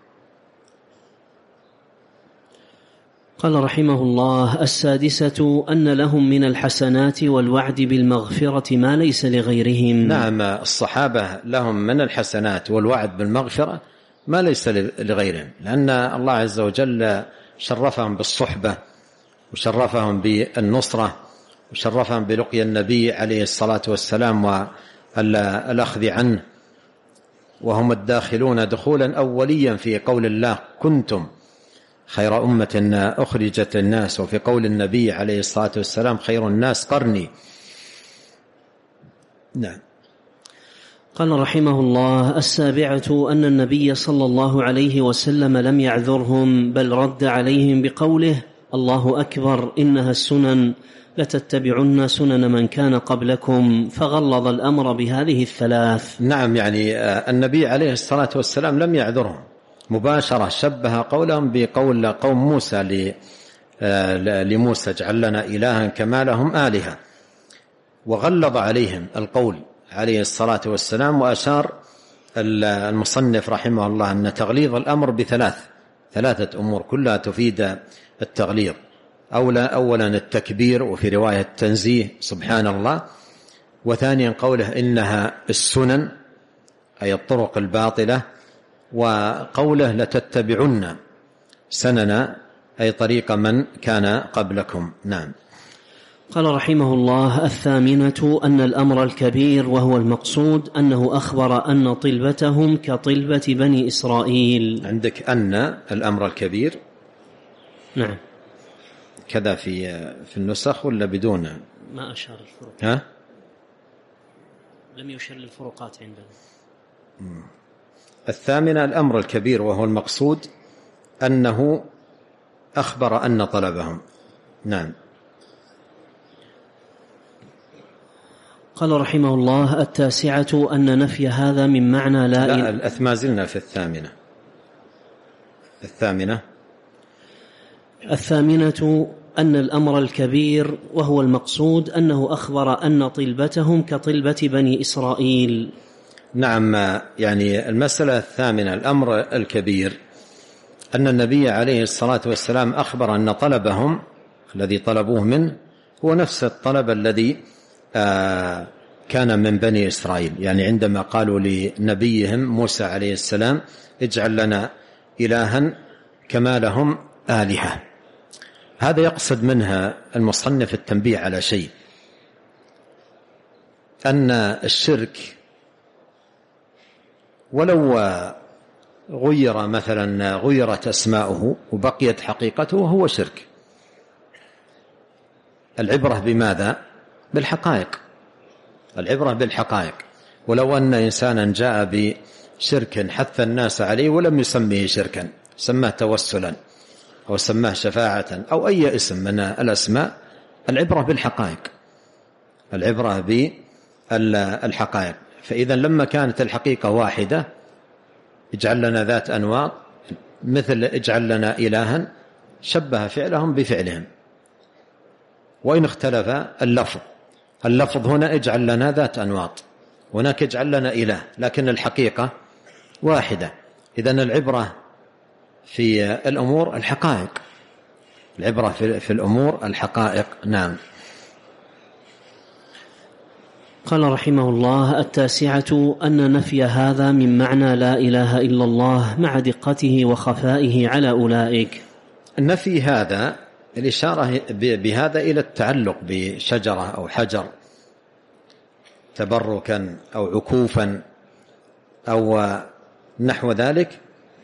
قال رحمه الله: السادسة أن لهم من الحسنات والوعد بالمغفرة ما ليس لغيرهم. نعم، الصحابة لهم من الحسنات والوعد بالمغفرة ما ليس لغيرهم، لأن الله عز وجل شرفهم بالصحبة وشرفهم بالنصرة وشرفهم بلقي النبي عليه الصلاة والسلام والأخذ عنه، وهم الداخلون دخولا أوليا في قول الله: كنتم خير أمة أخرجت للناس، وفي قول النبي عليه الصلاة والسلام: خير الناس قرني. نعم. قال رحمه الله: 7 أن النبي صلى الله عليه وسلم لم يعذرهم، بل رد عليهم بقوله: الله أكبر، إنها السنن، لتتبعن سنن من كان قبلكم، فغلظ الأمر بهذه الثلاث. نعم، يعني النبي عليه الصلاة والسلام لم يعذرهم مباشرة، شبه قولهم بقول قوم موسى لموسى: اجعل لنا إلها كما لهم آلهة، وغلظ عليهم القول عليه الصلاة والسلام. وأشار المصنف رحمه الله أن تغليظ الأمر ثلاثة أمور كلها تفيد التغليظ. أولا التكبير، وفي رواية التنزيه سبحان الله. وثانيا قوله إنها السنن، أي الطرق الباطلة. وقوله لتتبعن سنن، أي طريق من كان قبلكم. نعم. قال رحمه الله: 8 أن الأمر الكبير وهو المقصود أنه أخبر أن طلبتهم كطلبة بني إسرائيل. عندك أن الأمر الكبير؟ نعم. كذا في النسخ ولا بدون؟ ما أشار الفروق. ها؟ لم يشر للفروقات عندنا. 8 الأمر الكبير وهو المقصود أنه أخبر أن طلبهم. نعم. قال رحمه الله: 9 أن نفي هذا من معنى لا، ما زلنا في 8. 8 أن الأمر الكبير وهو المقصود أنه أخبر أن طلبتهم كطلبة بني إسرائيل. نعم، يعني المسألة 8 الأمر الكبير أن النبي عليه الصلاة والسلام أخبر أن طلبهم الذي طلبوه منه هو نفس الطلب الذي كان من بني إسرائيل. يعني عندما قالوا لنبيهم موسى عليه السلام: اجعل لنا إلها كما لهم آلهة. هذا يقصد منها المصنف التنبيه على شيء، أن الشرك ولو غير مثلا غيرت أسماؤه وبقيت حقيقته هو شرك. العبرة بماذا؟ بالحقائق. العبرة بالحقائق. ولو أن إنسانا جاء بشرك حث الناس عليه ولم يسميه شركا، سماه توسلا أو سماه شفاعة أو أي اسم من الأسماء، العبرة بالحقائق. العبرة بالحقائق. فإذا لما كانت الحقيقة واحدة: اجعل لنا ذات أنواط، مثل اجعل لنا إلها، شبه فعلهم بفعلهم. وإن اختلف اللفظ هنا اجعل لنا ذات أنواط، هناك اجعل لنا إله، لكن الحقيقة واحدة. إذن العبرة في الأمور الحقائق. العبرة في الأمور الحقائق. نعم. قال رحمه الله: 9 أن نفي هذا من معنى لا إله إلا الله مع دقته وخفائه على أولئك. النفي هذا الإشارة بهذا إلى التعلق بشجرة أو حجر تبركا أو عكوفا أو نحو ذلك.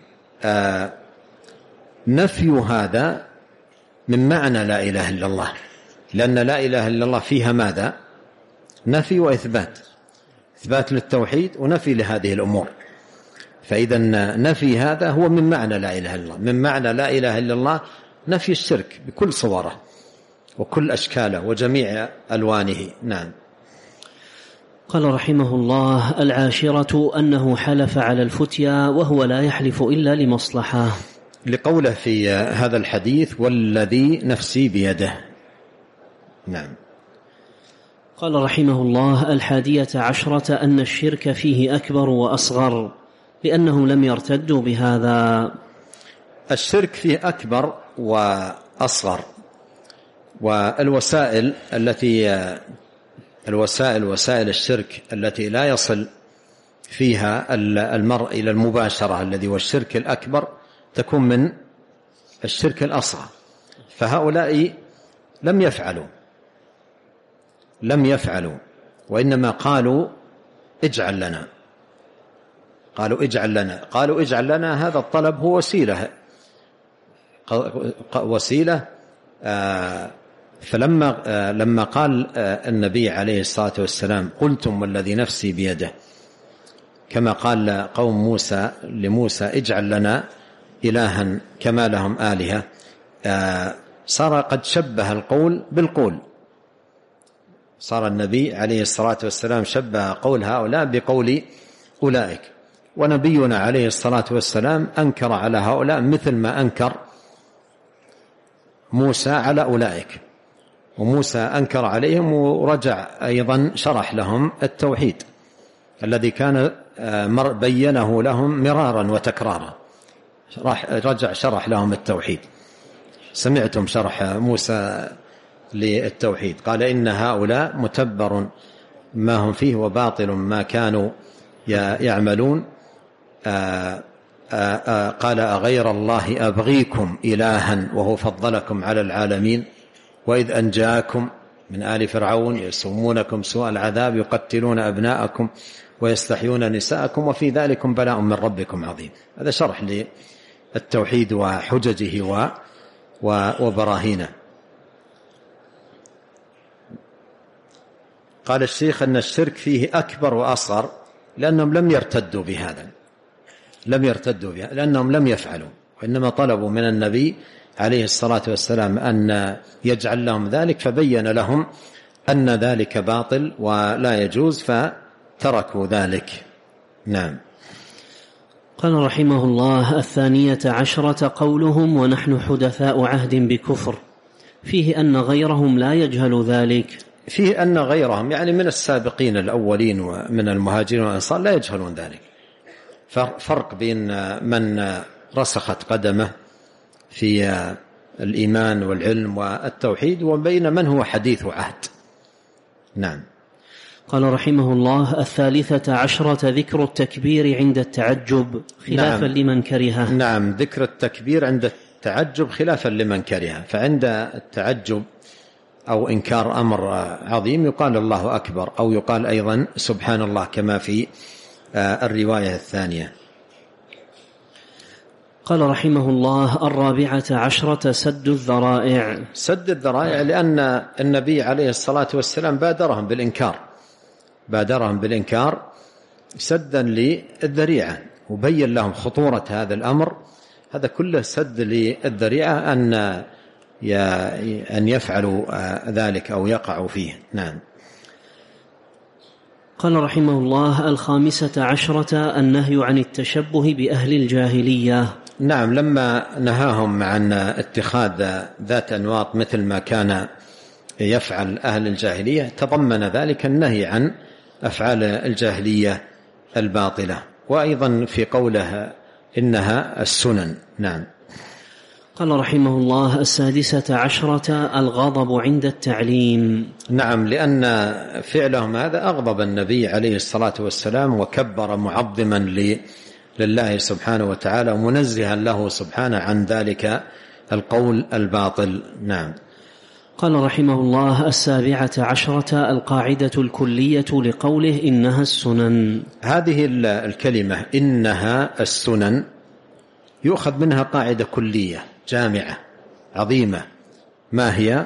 نفي هذا من معنى لا إله إلا الله، لأن لا إله إلا الله فيها ماذا؟ نفي وإثبات. إثبات للتوحيد ونفي لهذه الأمور. فإذا نفي هذا هو من معنى لا إله إلا الله. من معنى لا إله إلا الله نفي الشرك بكل صوره وكل أشكاله وجميع ألوانه. نعم. قال رحمه الله: 10 أنه حلف على الفتيا وهو لا يحلف إلا لمصلحة، لقوله في هذا الحديث: والذي نفسي بيده. نعم. قال رحمه الله: 11 أن الشرك فيه أكبر وأصغر، لأنهم لم يرتدوا بهذا. الشرك فيه أكبر وأصغر، والوسائل وسائل الشرك التي لا يصل فيها المرء إلى المباشرة الذي هو الشرك الأكبر تكون من الشرك الأصغر. فهؤلاء لم يفعلوا وإنما قالوا اجعل لنا. هذا الطلب هو وسيلة. فلما قال النبي عليه الصلاة والسلام: قلتم والذي نفسي بيده، كما قال قوم موسى لموسى اجعل لنا إلها كما لهم آلهة. صار قد شبه القول بالقول، صار النبي عليه الصلاة والسلام شبه قول هؤلاء بقول أولئك، ونبينا عليه الصلاة والسلام أنكر على هؤلاء مثل ما أنكر موسى على أولئك، وموسى أنكر عليهم ورجع أيضا شرح لهم التوحيد الذي كان بينه لهم مرارا وتكرارا، رجع شرح لهم التوحيد. سمعتم شرح موسى للتوحيد، قال إن هؤلاء متبر ما هم فيه وباطل ما كانوا يعملون. قال أغير الله أبغيكم إلها وهو فضلكم على العالمين وإذ أنجاكم من آل فرعون يسومونكم سوء العذاب يقتلون أبناءكم ويستحيون نساءكم وفي ذلكم بلاء من ربكم عظيم. هذا شرح للتوحيد وحججه وبراهينه. قال الشيخ أن الشرك فيه أكبر وأصغر لأنهم لم يرتدوا بهذا، لأنهم لم يفعلوا، وإنما طلبوا من النبي عليه الصلاة والسلام أن يجعل لهم ذلك، فبين لهم أن ذلك باطل ولا يجوز فتركوا ذلك. نعم. قال رحمه الله: 12 قولهم ونحن حدثاء عهد بكفر، فيه أن غيرهم لا يجهل ذلك. فيه أن غيرهم يعني من السابقين الأولين ومن المهاجرين والأنصار لا يجهلون ذلك. فرق بين من رسخت قدمه في الإيمان والعلم والتوحيد وبين من هو حديث عهد. نعم. قال رحمه الله: 13 ذكر التكبير عند التعجب خلافا لمن كرهه. نعم، ذكر التكبير عند التعجب خلافا لمن كرهه. فعند التعجب أو إنكار أمر عظيم يقال الله أكبر، أو يقال أيضا سبحان الله كما في الرواية الثانية. قال رحمه الله: 14 سد الذرائع. سد الذرائع لأن النبي عليه الصلاة والسلام بادرهم بالإنكار سدا للذريعة، وبين لهم خطورة هذا الأمر. هذا كله سد للذريعة أن يفعلوا ذلك أو يقعوا فيه. نعم. قال رحمه الله: 15 النهي عن التشبه بأهل الجاهلية. نعم، لما نهاهم عن اتخاذ ذات أنواط مثل ما كان يفعل أهل الجاهلية تضمن ذلك النهي عن أفعال الجاهلية الباطلة، وأيضا في قوله إنها السنن. نعم. قال رحمه الله: 16 الغضب عند التعليم. نعم، لأن فعلهم هذا أغضب النبي عليه الصلاة والسلام وكبر معظما لله سبحانه وتعالى ومنزها له سبحانه عن ذلك القول الباطل. نعم. قال رحمه الله: 17 القاعدة الكلية لقوله إنها السنن. هذه الكلمة إنها السنن يؤخذ منها قاعدة كلية جامعة عظيمة، ما هي؟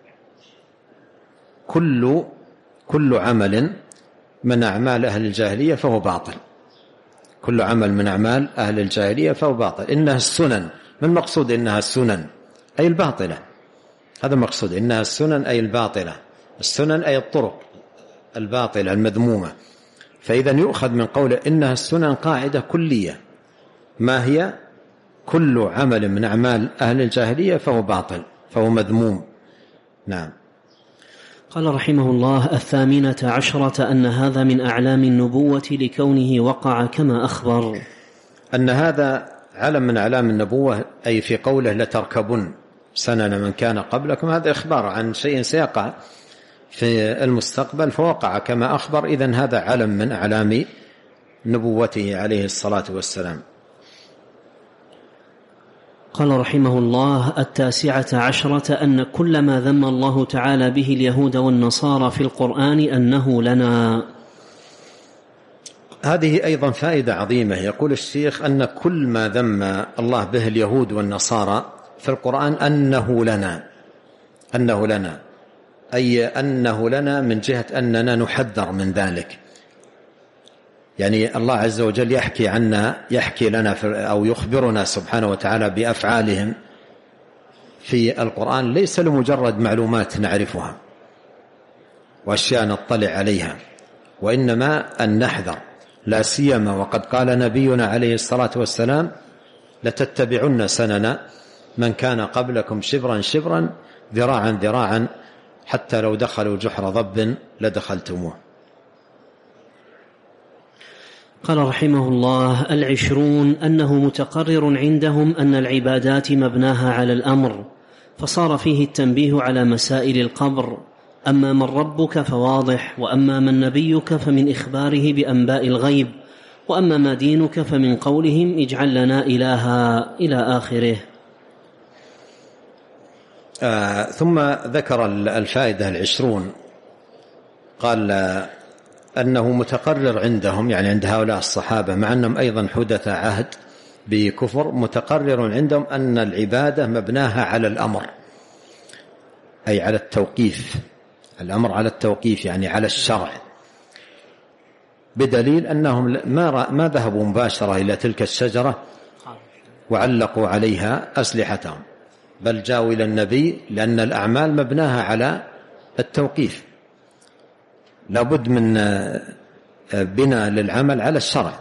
كل عمل من أعمال أهل الجاهلية فهو باطل. كل عمل من أعمال أهل الجاهلية فهو باطل. إنها السنن، ما المقصود إنها السنن؟ أي الباطلة، هذا مقصود. إنها السنن أي الباطلة، السنن أي الطرق الباطلة المذمومة. فإذا يؤخذ من قوله إنها السنن قاعدة كلية، ما هي؟ كل عمل من أعمال أهل الجاهلية فهو باطل، فهو مذموم. نعم. قال رحمه الله: 18 أن هذا من أعلام النبوة لكونه وقع كما أخبر. أن هذا علم من أعلام النبوة، أي في قوله لتركبن سنن من كان قبلكم، هذا إخبار عن شيء سيقع في المستقبل فوقع كما أخبر. إذن هذا علم من أعلام نبوته عليه الصلاة والسلام. قال رحمه الله: 19 أن كل ما ذم الله تعالى به اليهود والنصارى في القرآن أنه لنا. هذه أيضا فائدة عظيمة. يقول الشيخ أن كل ما ذم الله به اليهود والنصارى في القرآن أنه لنا، أي أنه لنا من جهة أننا نحذر من ذلك. يعني الله عز وجل يحكي لنا أو يخبرنا سبحانه وتعالى بأفعالهم في القرآن ليس لمجرد معلومات نعرفها وأشياء نطلع عليها، وإنما أن نحذر، لا سيما وقد قال نبينا عليه الصلاة والسلام: لتتبعن سنن من كان قبلكم شبرا شبرا ذراعا ذراعا حتى لو دخلوا جحر ضب لدخلتموه. قال رحمه الله: 20 أنه متقرر عندهم أن العبادات مبناها على الأمر، فصار فيه التنبيه على مسائل القبر. أما من ربك فواضح، وأما من نبيك فمن إخباره بأنباء الغيب، وأما ما دينك فمن قولهم اجعل لنا إلها إلى آخره. ثم ذكر الفائدة 20. قال أنه متقرر عندهم، يعني عند هؤلاء الصحابة، مع أنهم أيضا حدث عهد بكفر، متقرر عندهم أن العبادة مبناها على الأمر، أي على التوقيف. الأمر على التوقيف يعني على الشرع، بدليل أنهم ما ذهبوا مباشرة إلى تلك الشجرة وعلقوا عليها أسلحتهم، بل جاءوا إلى النبي، لأن الأعمال مبناها على التوقيف، لابد من بناء للعمل على الشرع،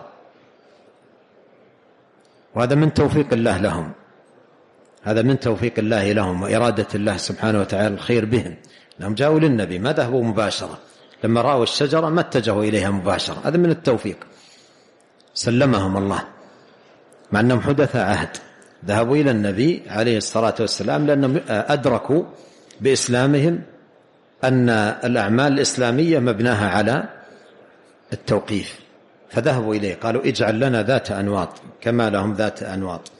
وهذا من توفيق الله لهم، هذا من توفيق الله لهم وإرادة الله سبحانه وتعالى الخير بهم. لهم جاءوا للنبي، ما ذهبوا مباشرة، لما رأوا الشجرة ما اتجهوا إليها مباشرة، هذا من التوفيق، سلمهم الله، مع أنهم حدث عهد. ذهبوا إلى النبي عليه الصلاة والسلام لأنهم أدركوا بإسلامهم أن الأعمال الإسلامية مبناها على التوقيف، فذهبوا إليه، قالوا اجعل لنا ذات أنواط كما لهم ذات أنواط.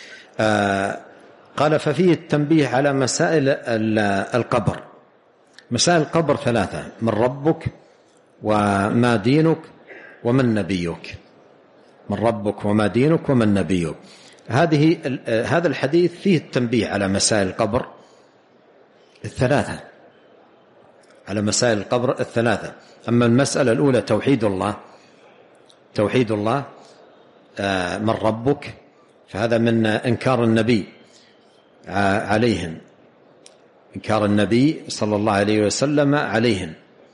قال: ففيه التنبيه على مسائل القبر. مسائل القبر 3: من ربك، وما دينك، ومن نبيك. من ربك وما دينك ومن نبيك. هذا الحديث فيه التنبيه على مسائل القبر 3، على مسائل القبر 3. أما المسألة الأولى توحيد الله، من ربك، فهذا من إنكار النبي عليهم، إنكار النبي صلى الله عليه وسلم عليهم.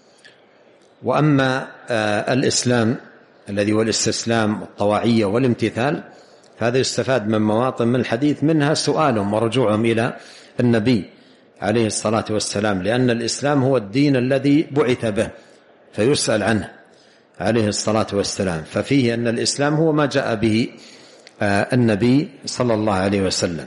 وأما الإسلام الذي هو الاستسلام والطواعية والامتثال، هذا يستفاد من مواطن من الحديث، منها سؤالهم ورجوعهم إلى النبي عليه الصلاة والسلام، لأن الإسلام هو الدين الذي بعث به، فيسأل عنه عليه الصلاة والسلام. ففيه أن الإسلام هو ما جاء به النبي صلى الله عليه وسلم.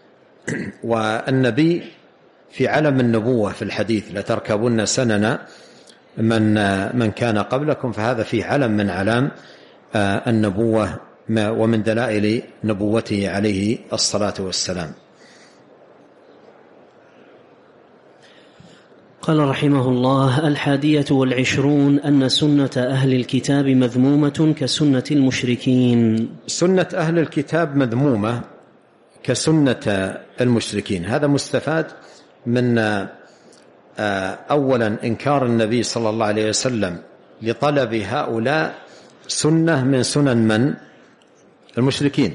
والنبي في علم النبوة في الحديث: لتركبن سنن من كان قبلكم، فهذا فيه علم من علام النبوة ومن دلائل نبوته عليه الصلاة والسلام. قال رحمه الله: 21 أن سنة أهل الكتاب مذمومة كسنة المشركين. سنة أهل الكتاب مذمومة كسنة المشركين. هذا مستفاد من أولا إنكار النبي صلى الله عليه وسلم لطلب هؤلاء سنة من سنن من المشركين،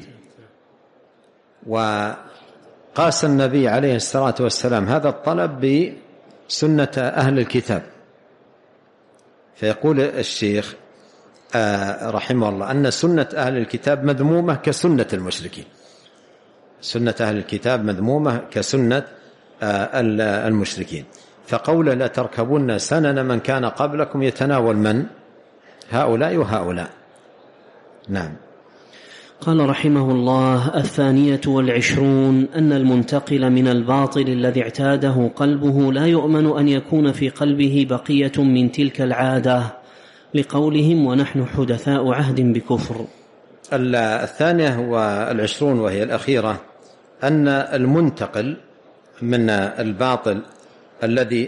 وقاس النبي عليه الصلاة والسلام هذا الطلب بسنة أهل الكتاب. فيقول الشيخ رحمه الله أن سنة أهل الكتاب مذمومة كسنة المشركين. سنة أهل الكتاب مذمومة كسنة المشركين. فقول لا تركبون سنن من كان قبلكم يتناول من؟ هؤلاء وهؤلاء. نعم. قال رحمه الله: 22 أن المنتقل من الباطل الذي اعتاده قلبه لا يؤمن أن يكون في قلبه بقية من تلك العادة، لقولهم ونحن حدثاء عهد بكفر. 22 وهي الأخيرة أن المنتقل من الباطل الذي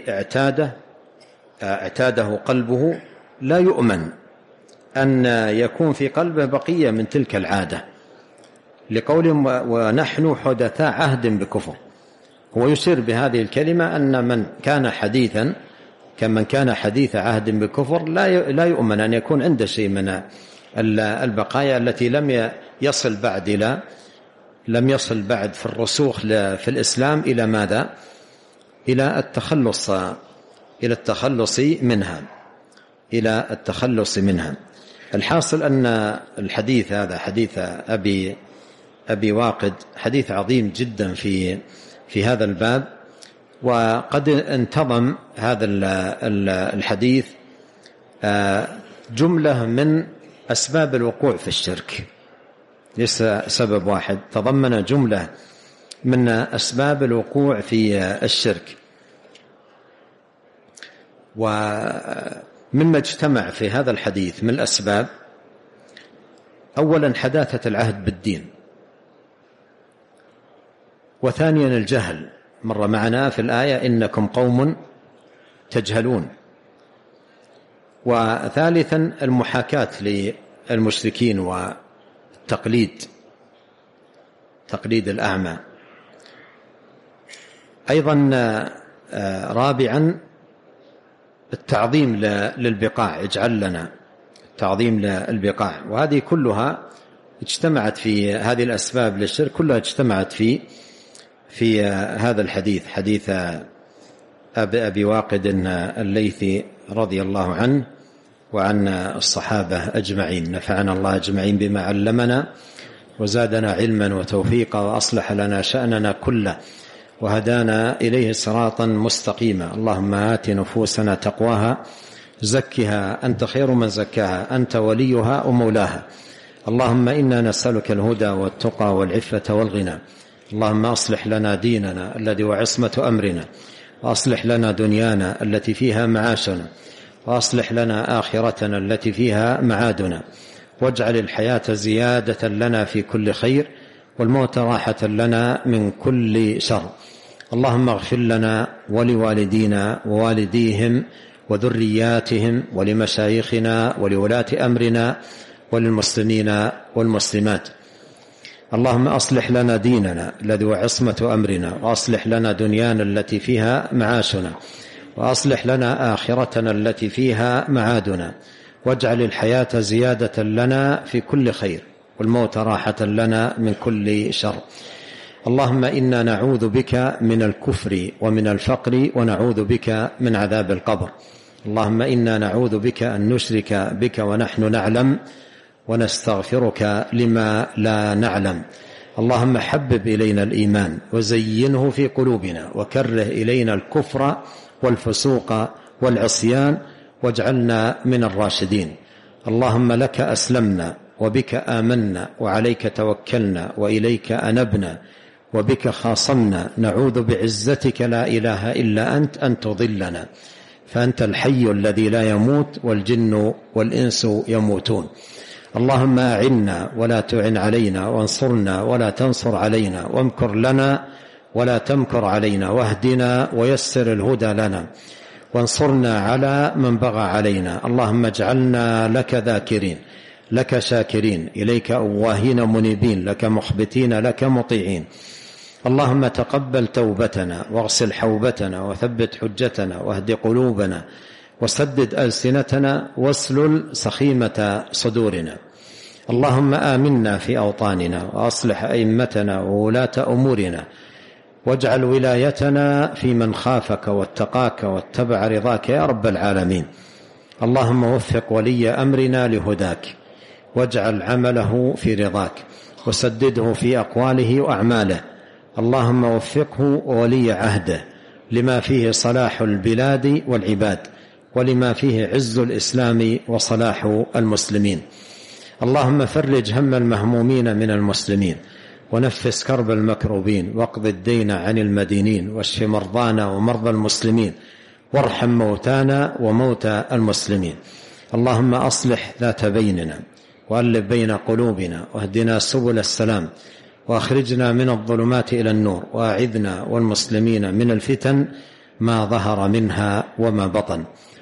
اعتاده قلبه لا يؤمن أن يكون في قلبه بقية من تلك العادة، لقولهم ونحن حدثاء عهد بكفر. هو يشير بهذه الكلمة أن من كان حديثا كمن كان حديث عهد بكفر لا يؤمن أن يكون عنده شيء من البقايا التي لم يصل بعد في الرسوخ في الإسلام إلى ماذا؟ إلى التخلص منها. الحاصل أن الحديث هذا حديث أبي واقد حديث عظيم جدا في هذا الباب، وقد انتظم هذا الحديث جملة من أسباب الوقوع في الشرك، ليس سبب واحد، تضمن جملة من أسباب الوقوع في الشرك. ومما اجتمع في هذا الحديث من الأسباب: أولا حداثة العهد بالدين، وثانيا الجهل، مر معنا في الآية إنكم قوم تجهلون، وثالثا المحاكاة للمشركين والتقليد، تقليد الأعمى. أيضا رابعا التعظيم للبقاع، اجعل لنا التعظيم للبقاع. وهذه كلها اجتمعت في هذه الأسباب للشرك، كلها اجتمعت في هذا الحديث، حديث أبي واقد الليثي رضي الله عنه وعن الصحابة أجمعين. نفعنا الله أجمعين بما علمنا وزادنا علما وتوفيقا وأصلح لنا شأننا كله وهدانا إليه صراطا مستقيما. اللهم آت نفوسنا تقواها زكها أنت خير من زكاها أنت وليها ومولاها. اللهم إنا نسألك الهدى والتقى والعفة والغنى. اللهم أصلح لنا ديننا الذي هو عصمة أمرنا، وأصلح لنا دنيانا التي فيها معاشنا، وأصلح لنا آخرتنا التي فيها معادنا، واجعل الحياة زيادة لنا في كل خير والموت راحة لنا من كل شر. اللهم اغفر لنا ولوالدينا ووالديهم وذرياتهم ولمشايخنا ولولاة أمرنا وللمسلمين والمسلمات. اللهم أصلح لنا ديننا الذي هو عصمة أمرنا، وأصلح لنا دنيانا التي فيها معاشنا، وأصلح لنا آخرتنا التي فيها معادنا، واجعل الحياة زيادة لنا في كل خير والموت راحة لنا من كل شر. اللهم إنا نعوذ بك من الكفر ومن الفقر ونعوذ بك من عذاب القبر. اللهم إنا نعوذ بك أن نشرك بك ونحن نعلم ونستغفرك لما لا نعلم. اللهم حبب إلينا الإيمان وزينه في قلوبنا وكره إلينا الكفر والفسوق والعصيان واجعلنا من الراشدين. اللهم لك أسلمنا وبك آمنا وعليك توكلنا وإليك أنبنا وبك خاصمنا، نعوذ بعزتك لا إله إلا أنت أن تضلنا، فأنت الحي الذي لا يموت والجن والإنس يموتون. اللهم أعنا ولا تعن علينا، وانصرنا ولا تنصر علينا، وامكر لنا ولا تمكر علينا، واهدنا ويسر الهدى لنا، وانصرنا على من بغى علينا. اللهم اجعلنا لك ذاكرين، لك شاكرين، إليك أواهين منيبين، لك مخبتين، لك مطيعين. اللهم تقبل توبتنا واغسل حوبتنا وثبت حجتنا واهد قلوبنا وسدد ألسنتنا واسلل سخيمة صدورنا. اللهم آمنا في أوطاننا وأصلح أئمتنا وولاة أمورنا، واجعل ولايتنا في من خافك واتقاك واتبع رضاك يا رب العالمين. اللهم وفق ولي أمرنا لهداك، واجعل عمله في رضاك، وسدده في أقواله وأعماله. اللهم وفقه وولي عهده لما فيه صلاح البلاد والعباد، ولما فيه عز الإسلام وصلاح المسلمين. اللهم فرج هم المهمومين من المسلمين، ونفس كرب المكروبين، واقض الدين عن المدينين، واشف مرضانا ومرضى المسلمين، وارحم موتانا وموتى المسلمين. اللهم أصلح ذات بيننا، وألف بين قلوبنا، واهدنا سبل السلام، وأخرجنا من الظلمات إلى النور، وأعذنا والمسلمين من الفتن ما ظهر منها وما بطن.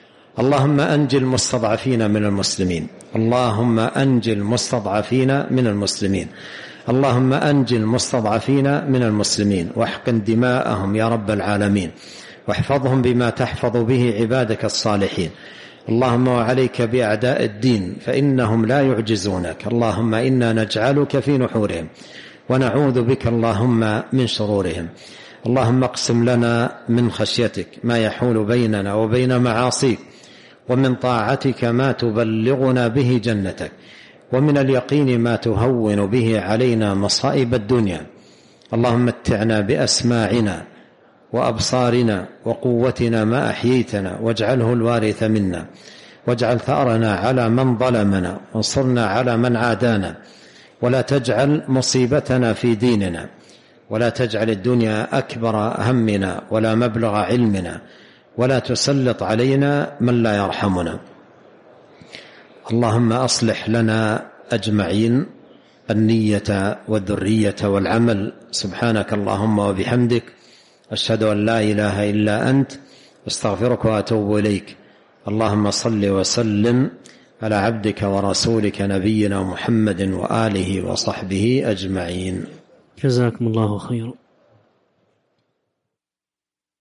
اللهم أنجي المستضعفين من المسلمين، اللهم أنجي المستضعفين من المسلمين، اللهم أنجي المستضعفين من المسلمين، واحقن دماءهم يا رب العالمين، واحفظهم بما تحفظ به عبادك الصالحين. اللهم وعليك بأعداء الدين فإنهم لا يعجزونك، اللهم إنا نجعلك في نحورهم ونعوذ بك اللهم من شرورهم. اللهم اقسم لنا من خشيتك ما يحول بيننا وبين معاصيك، ومن طاعتك ما تبلغنا به جنتك، ومن اليقين ما تهون به علينا مصائب الدنيا. اللهم متعنا بأسماعنا وأبصارنا وقوتنا ما أحييتنا، واجعله الوارث منا، واجعل ثأرنا على من ظلمنا، وانصرنا على من عادانا، ولا تجعل مصيبتنا في ديننا، ولا تجعل الدنيا أكبر همنا ولا مبلغ علمنا، ولا تسلط علينا من لا يرحمنا. اللهم أصلح لنا أجمعين النية والذرية والعمل. سبحانك اللهم وبحمدك، أشهد أن لا إله إلا أنت، استغفرك وأتوب إليك. اللهم صل وسلم على عبدك ورسولك نبينا محمد وآله وصحبه أجمعين. جزاكم الله خيرا.